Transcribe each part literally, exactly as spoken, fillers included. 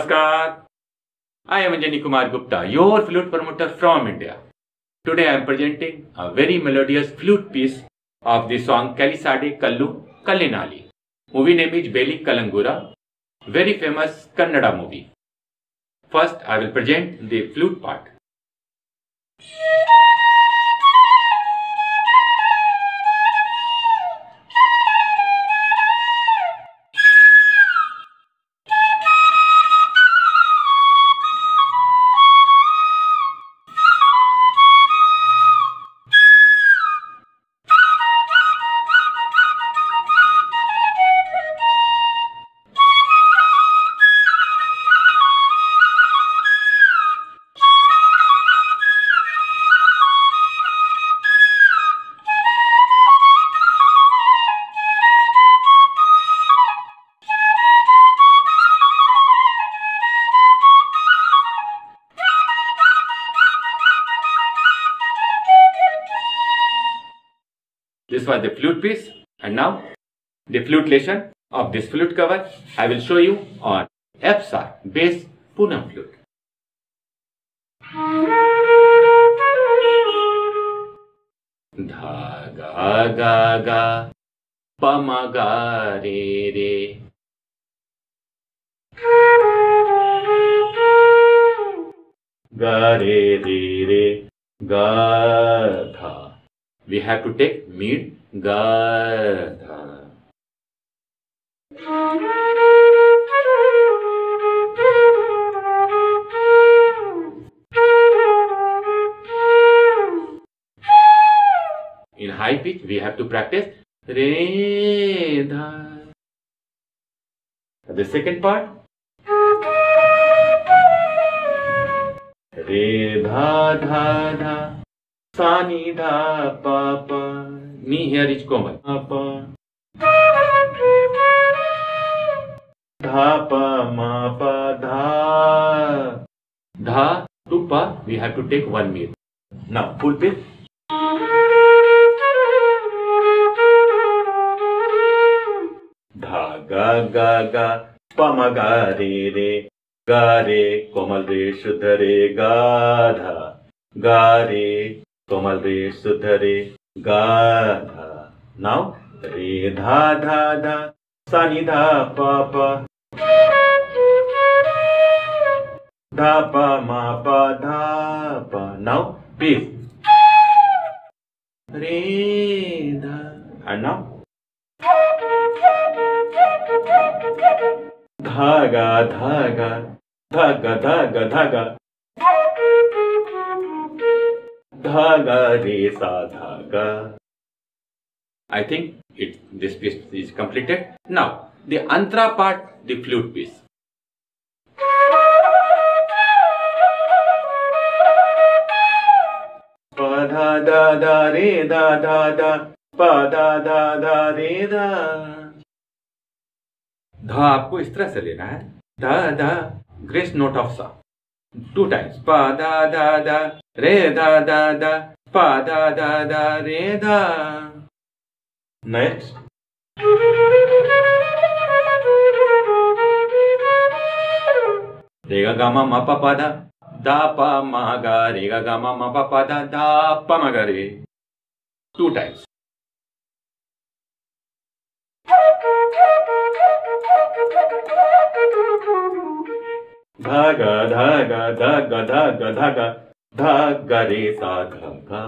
Namaskar. I am Anjani Kumar Gupta, your flute promoter from India. Today I am presenting a very melodious flute piece of the song Kalisade Kallu Kallinali. Movie name is Beli Kalangura, very famous Kannada movie. First I will present the flute part. This was the flute piece, and now the flute lesson of this flute cover I will show you on F sharp bass Poonam flute. Dha ga ga ga pa ma ga re re. Ga re re re ga dha. We have to take mid ga dha. In high pitch we have to practice re dha. The second part re dha dha dha. Sa ni dha pa pa. Ni here is common. Pa pa. Dha pa ma pa dha. Dha to pa we have to take one mid. Now full pitch. Dha ga ga ga pa ma ga re re. Ga re komal re shuddha re ga dha. Ga re komal re shuddha re ga dha. Now re dha dha dha. Sa ni dha pa pa. Dha pa ma pa dha pa. Now peace. Re dha. And now dhaga dhaga dhaga dhaga dhaga dhaga re sa dhaga. I think it this piece is completed. Now the antra part, the flute piece. Pa da da da re da da da. Pa da da da re da. धा आपको इस तरह से लेना है. धा धा grace note of सा. Two times. पा दा दा दा रे दा दा दा. पा दा दा दा रे दा. नेक्स्ट. रे गा गा मा मा पा पा दा. दा पा मा गा रे गा गा मा मा पा पा दा. दा पा मा गा रे. Two times. Dhaga dhaga dhaga dhaga dhaga dhaga re sa dhaga.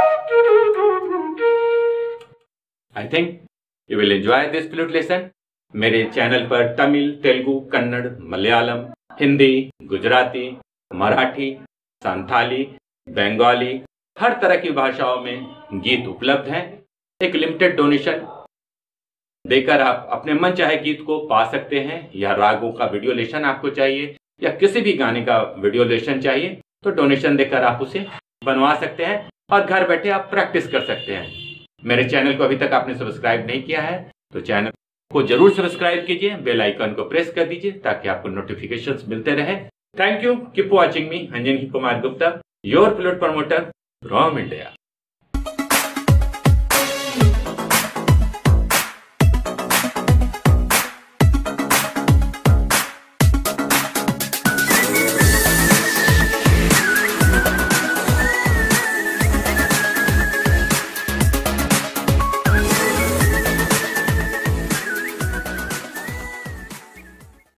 I think you will enjoy this flute lesson. मेरे चैनल पर तमिल, तेलुगु, कन्नड़, मलयालम, हिंदी, गुजराती, मराठी, संथाली, बंगाली, हर तरह की भाषाओं में गीत उपलब्ध हैं। एक लिमिटेड डोनेशन देकर आप अपने मन चाहे गीत को पा सकते हैं, या रागों का वीडियो लेशन आपको चाहिए या किसी भी गाने का वीडियो लेशन चाहिए तो डोनेशन देकर आप उसे बनवा सकते हैं और घर बैठे आप प्रैक्टिस कर सकते हैं। मेरे चैनल को अभी तक आपने सब्सक्राइब नहीं किया है तो चैनल को जरूर सब्सक्राइब कीजिए, बेल आइकन को प्रेस कर दीजिए ताकि आपको नोटिफिकेशंस मिलते रहे। Thank you, keep watching me, Anjani Kumar Gupta, your flute promoter from India.